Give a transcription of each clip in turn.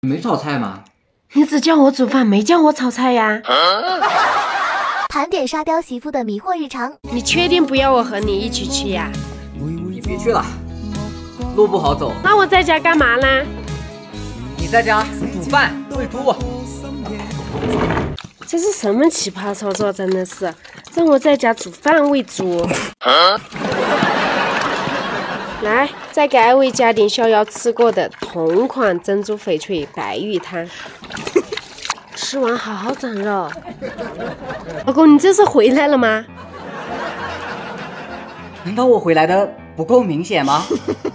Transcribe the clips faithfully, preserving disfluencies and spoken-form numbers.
你没炒菜吗？ 你只叫我煮饭，没叫我炒菜呀。 盘点沙雕媳妇的迷惑日常。 你确定不要我和你一起去呀？ 你别去了，路不好走。 那我在家干嘛呢？ 你在家煮饭喂猪。 这是什么奇葩操作？真的是让我在家煮饭喂猪。啊、来，再给艾薇加点逍遥吃过的同款珍珠翡翠白玉汤。吃完好好长肉。老公，你这是回来了吗？ 难道我回来的不够明显吗？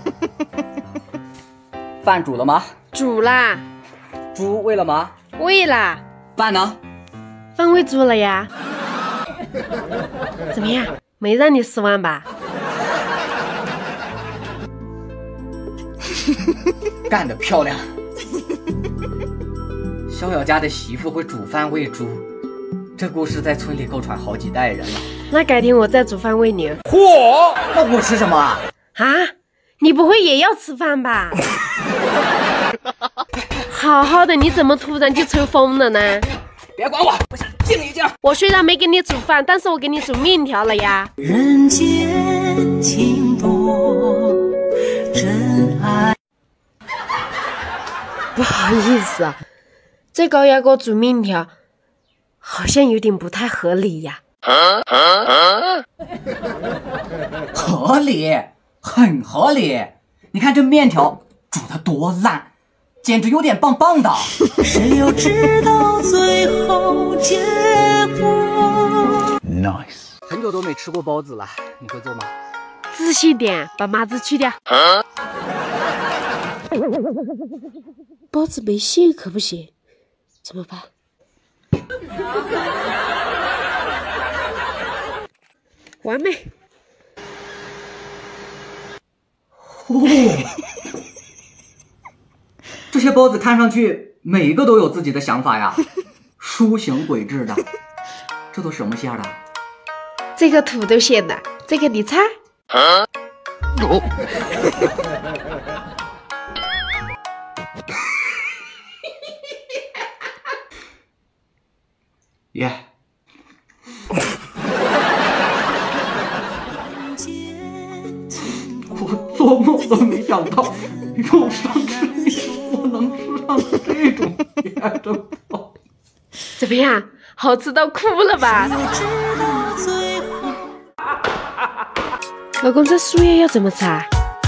饭煮了吗？ 煮啦。 猪喂了吗？ 喂啦。 饭呢？ 饭喂猪了呀。怎么样？没让你失望吧？ 干得漂亮！逍遥家的媳妇会煮饭喂猪，这故事在村里够传好几代人了。 那改天我再煮饭喂你。 嚯！那我吃什么啊？ 啊？你不会也要吃饭吧？好好的，你怎么突然就抽风了呢？ 别管我，我想静一静。 我虽然没给你煮饭，但是我给你煮面条了呀。 人间情多，真爱。 不好意思啊，这高压锅煮面条好像有点不太合理呀。啊啊、 合理，很合理。你看这面条煮得多烂，简直有点棒棒的。 谁又知道最后结果 ？Nice。很久都没吃过包子了，你会做吗？ 自信点，把麻子去掉。啊、包子没馅可不行，怎么办？完美。 哦，这些包子看上去每一个都有自己的想法呀，书形轨制的。这都什么馅的？ 这个土豆馅的，这个你猜？啊？哦。 耶。我做梦都没想到，肉上吃一我能吃上这种甜的包。 怎么样？好吃到哭了吧？老公，这树叶要怎么吃啊？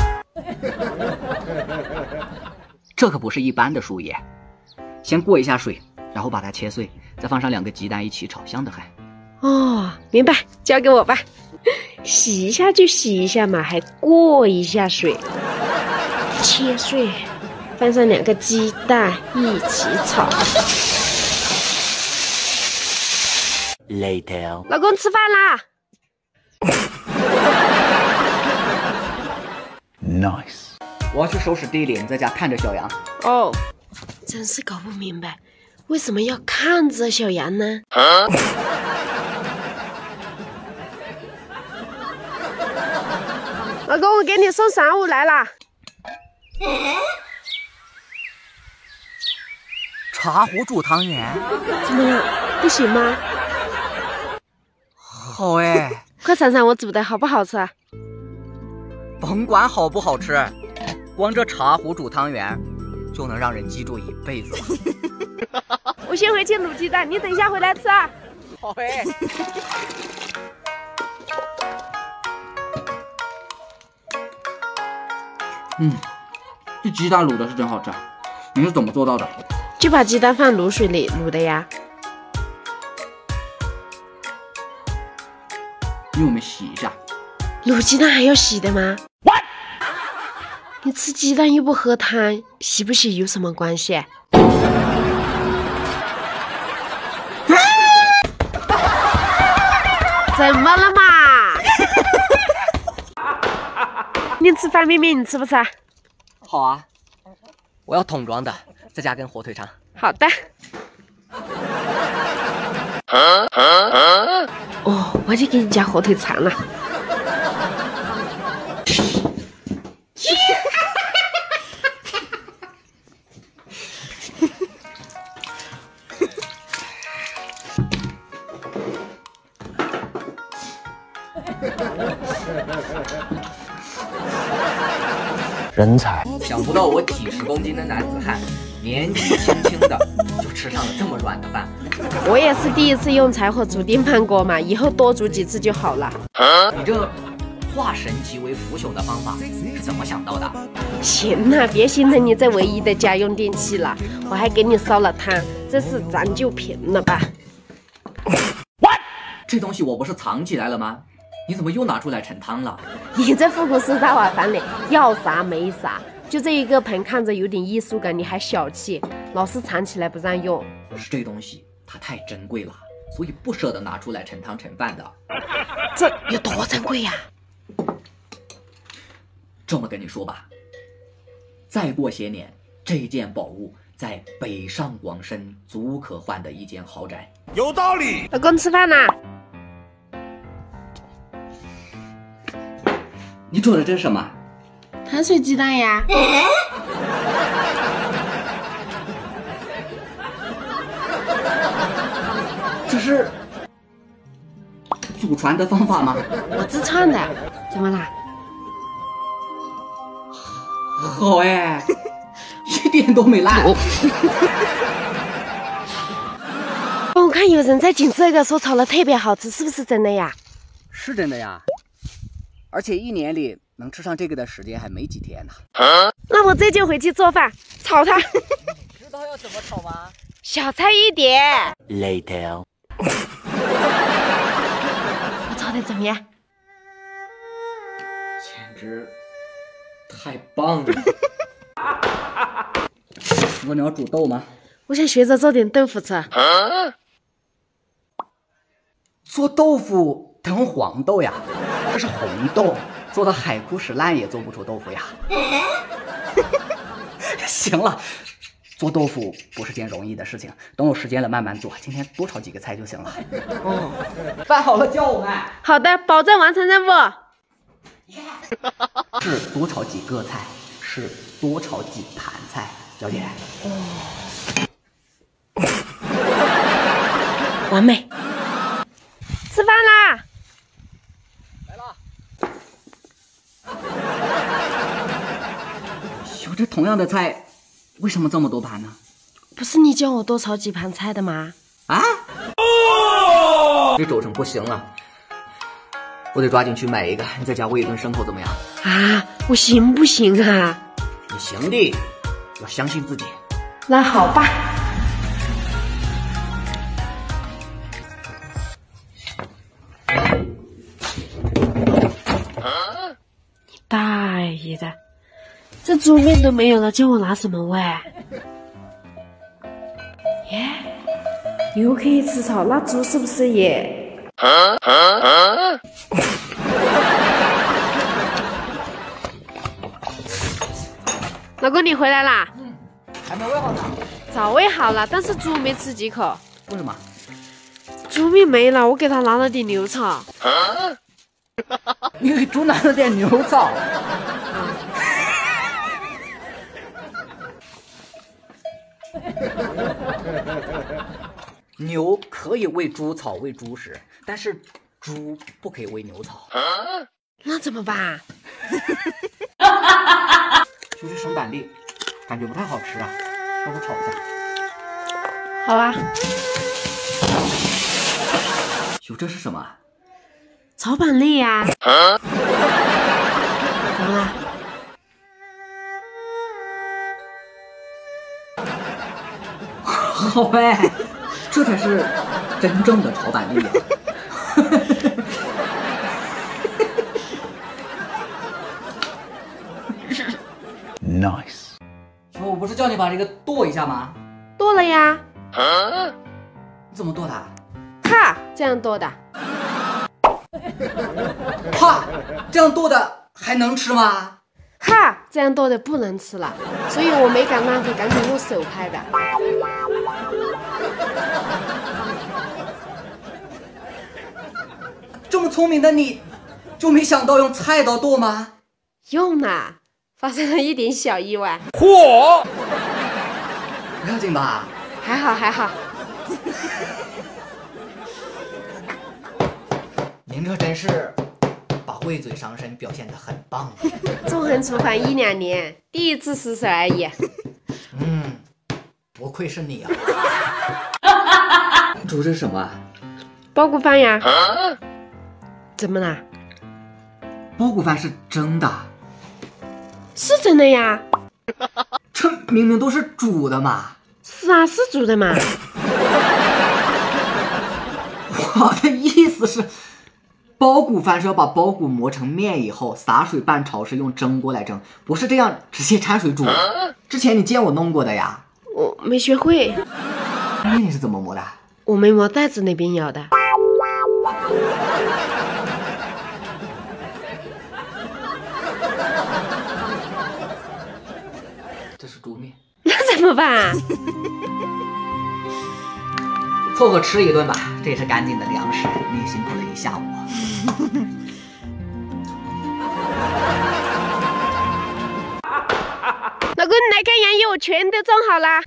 这可不是一般的树叶，先过一下水，然后把它切碎，再放上两个鸡蛋一起炒，香得很。 哦，明白，交给我吧。洗一下就洗一下嘛，还过一下水，切碎，放上两个鸡蛋一起炒。 Later， 老公吃饭啦。 Nice， 我要去收拾地里，你在家看着小羊。 哦，真是搞不明白，为什么要看着小羊呢？啊、老公，我给你送散物来啦。 茶壶煮汤圆， 怎么样？不行吗？ 好哎， 快尝尝我煮的好不好吃啊？ 甭管好不好吃，光这茶壶煮汤圆就能让人记住一辈子了。 我先回去卤鸡蛋，你等一下回来吃啊。 好哎。嗯，这鸡蛋卤的是真好吃，你是怎么做到的？ 就把鸡蛋放卤水里卤的呀。 用我们洗一下。 卤鸡蛋还要洗的吗？ What？ 你吃鸡蛋又不喝汤，洗不洗有什么关系？怎么了嘛？你吃方便面，你吃不吃啊？ 好啊，我要桶装的，再加根火腿肠。 好的。啊啊啊、哦，我就给你加火腿肠了。 人才。 想不到我几十公斤的男子汉，年纪轻轻的就吃上了这么软的饭。 我也是第一次用柴火煮电饭锅嘛，以后多煮几次就好了。 你这化神奇为腐朽的方法是怎么想到的？ 行了，别心疼你这唯一的家用电器了，我还给你烧了汤，这次咱就平了吧。 这东西我不是藏起来了吗？你怎么又拿出来盛汤了？ 你这复古式大瓦房里要啥没啥，就这一个盆看着有点艺术感，你还小气，老是藏起来不让用。 是这东西它太珍贵了，所以不舍得拿出来盛汤盛饭的。 这有多珍贵呀？ 这么跟你说吧，再过些年，这件宝物在北上广深足可换的一间豪宅。 有道理。 老公吃饭啦？ 你做的这是什么？ 糖水鸡蛋呀。 这是祖传的方法吗？ 我自创的，怎么啦？ 好哎，一点都没烂。 我看有人在紧这个说炒的特别好吃，是不是真的呀？ 是真的呀，而且一年里能吃上这个的时间还没几天呢。 那我这就回去做饭，炒它。 知道要怎么炒吗？ 小菜一碟。 Later。 我炒的怎么样？ 简直太棒了！我你要煮豆吗？ 我想学着做点豆腐吃。 做豆腐得用黄豆呀，这是红豆，做的海枯石烂也做不出豆腐呀。行了，做豆腐不是件容易的事情，等有时间了慢慢做。今天多炒几个菜就行了。哦，饭好了叫我们。 好的，保证完成任务。 是多炒几个菜，是多炒几盘菜，小姐。哦， 完美。吃饭啦！ 来了。哟，这同样的菜，为什么这么多盘呢？ 不是你叫我多炒几盘菜的吗？ 啊！哦、这轴承不行了，我得抓紧去买一个。你再加我一顿牲口怎么样？ 啊，我行不行啊？ 你行的，要相信自己。 那好吧。你大爷的，这猪面都没有了，叫我拿什么喂？耶，牛可以吃草，那猪是不是也？啊啊啊、老公，你回来啦？ 嗯，还没喂好呢。 早喂好了，但是猪没吃几口。 为什么？ 猪命没了，我给他拿了点牛草。啊、 你给猪拿了点牛草？牛可以喂猪草、喂猪食，但是猪不可以喂牛草。啊、 那怎么办？ 就是省板栗，感觉不太好吃啊，要不炒一下？ 好啊。 哟，这是什么？ 炒板栗呀、啊。怎么了？ 好哎，这才是真正的炒板栗啊！Nice。说我不是叫你把这个剁一下吗？ 剁了呀。 你怎么剁的？ 啪，这样剁的。 啪，这样剁的还能吃吗？ 哈，这样剁的不能吃了，所以我没敢浪费，赶紧用手拍的。 这么聪明的你，就没想到用菜刀剁吗？ 用了，发生了一点小意外。 嚯！不要紧吧？ 还好还好。 您这真是把喂嘴上身表现得很棒。 纵横厨房一两年，第一次失手而已。 嗯，多亏是你啊！煮是什么？ 包谷饭呀。啊、怎么啦？ 包谷饭是真的？ 是真的呀。 这明明都是煮的嘛。 是啊，是煮的嘛。 我的意思是，包谷饭是要把包谷磨成面以后，洒水半潮湿，用蒸锅来蒸，不是这样直接掺水煮。之前你见我弄过的呀。 我没学会。 那你是怎么磨的？ 我没磨，袋子那边有的。 这是煮面。 那怎么办？ 凑合吃一顿吧，这也是干净的粮食。你也辛苦了一下午。 老公，你来看杨叶，我全都种好啦。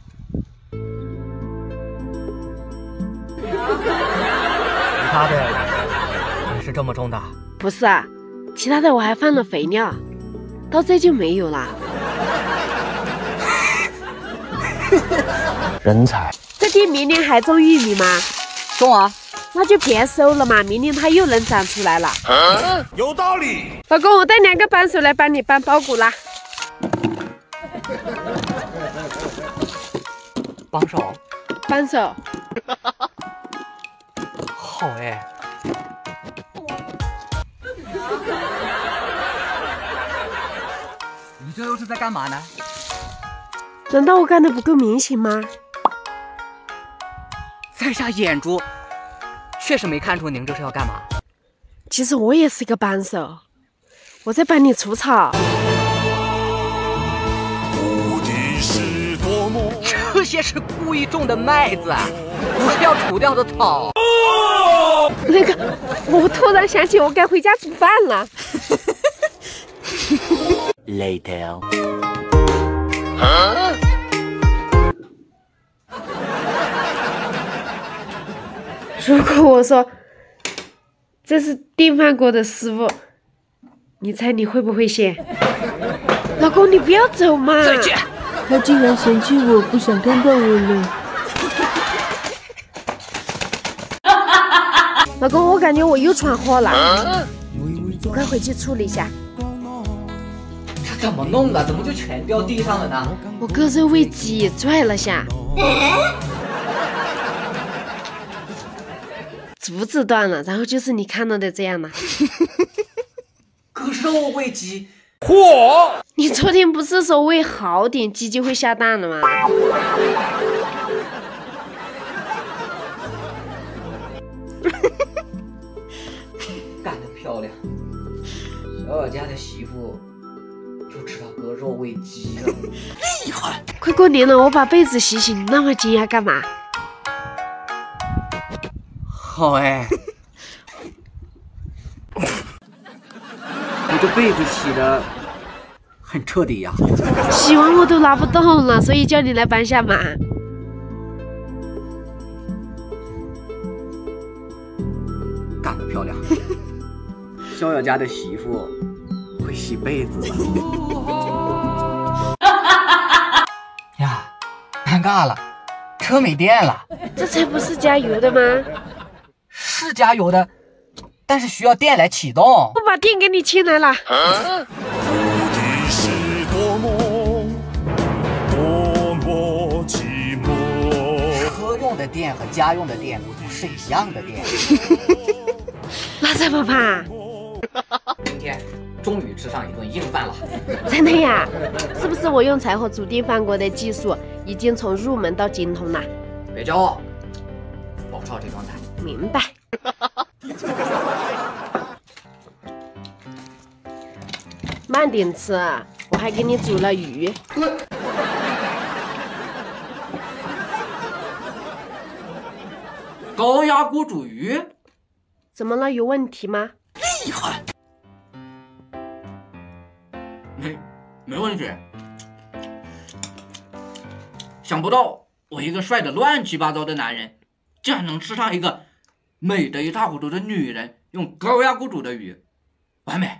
其他的也是这么种的？ 不是啊，其他的我还放了肥料，到这就没有啦。 人才。 这地明年还种玉米吗？ 种啊。 那就别收了嘛，明年它又能长出来了。 啊、有道理。 老公，我带两个扳手来帮你搬包谷啦。 帮手。 扳手。 好哎。你这又是在干嘛呢？ 难道我干的不够明显吗？ 在下眼珠确实没看出您这是要干嘛。 其实我也是个扳手，我在帮你除草。 这些是故意种的麦子，不是要除掉的草。 那个，我突然想起我该回家煮饭了。 Later。啊？ 如果我说这是电饭锅的师傅，你猜你会不会信？老公，你不要走嘛！ 再见。 他竟然嫌弃我，不想看到我了。 老公，我感觉我又闯祸了，啊、你快回去处理一下。 这怎么弄的？怎么就全掉地上了呢？ 我割肉喂鸡拽了下，竹子断了，然后就是你看到的这样了。 割肉喂鸡。 嚯！ 你昨天不是说喂好点鸡就会下蛋了吗？ 干得漂亮！小小家的媳妇就知道割肉喂鸡了，厉害！ 快过年了，我把被子洗洗，你那么惊讶干嘛？ 好哎。你这被子洗的很彻底呀、 啊！洗完我都拿不动了，所以叫你来帮下忙。 干得漂亮！逍遥家的媳妇会洗被子了。呀，尴尬了，车没电了。 这才不是加油的吗？ 是加油的。但是需要电来启动。 我把电给你牵来了。啊、 车用的电和家用的电不是一样的电。 那怎么办？ 今天终于吃上一顿硬饭了。 真的呀？是不是我用柴火煮电饭锅的技术已经从入门到精通了？ 别骄傲，保持好这状态。 明白。慢点吃，我还给你煮了鱼。 高压锅煮鱼？ 怎么了？有问题吗？ 厉害！没没问题。想不到我一个帅的乱七八糟的男人，竟然能吃上一个美的一塌糊涂的女人用高压锅煮的鱼。 完美。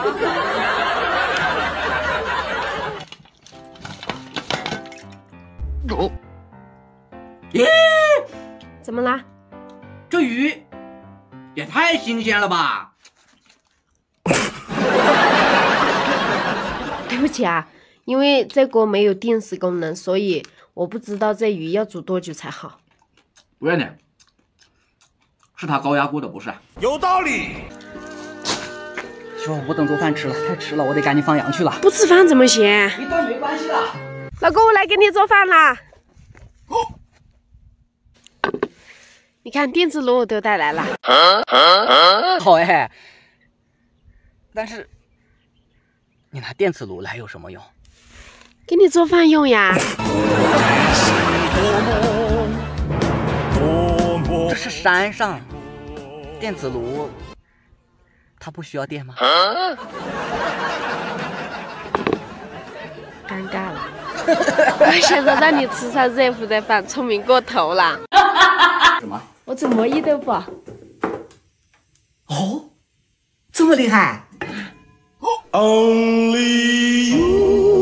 哦， 耶， 怎么啦？ 这鱼也太新鲜了吧！ 对不起啊，因为这锅没有定时功能，所以我不知道这鱼要煮多久才好。 不是你，是他高压锅的不是？ 有道理。 说我不等做饭吃了，太迟了，我得赶紧放羊去了。 不吃饭怎么行？ 一顿没关系的。 老公，我来给你做饭啦。你看电磁炉我都带来了。 好哎，但是你拿电磁炉来有什么用？ 给你做饭用呀。 这是山上，电磁炉它不需要电吗？ 尴尬了，我想着让你吃上热乎的饭，聪明过头了。 什么？ 我煮魔芋豆腐。 哦，这么厉害！ Only you。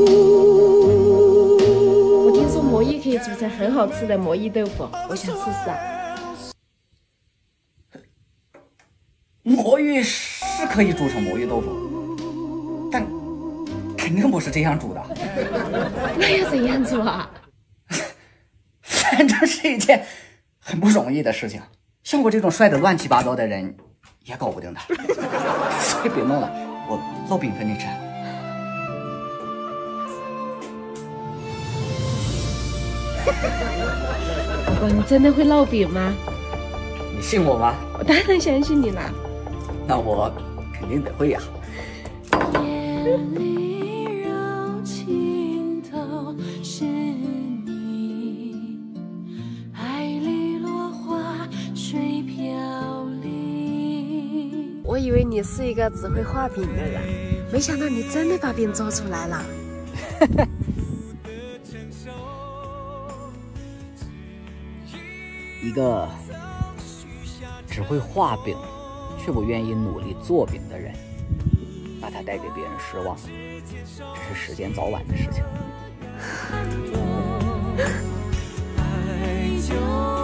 我听说魔芋可以煮成很好吃的魔芋豆腐，我想试试啊。 魔芋是可以煮成魔芋豆腐，但肯定不是这样煮的。 那要怎样煮啊？ 反正是一件很不容易的事情，像我这种帅得乱七八糟的人也搞不定的。所以别弄了，我烙饼给你吃。 老公，你真的会烙饼吗？ 你信我吗？ 我当然相信你了。 那我肯定得会呀。 眼里柔情都是你，爱里落花水飘零。 我以为你是一个只会画饼的人，没想到你真的把饼做出来了。 一个只会画饼却不愿意努力做饼的人，把他带给别人失望，这是时间早晚的事情。 爱就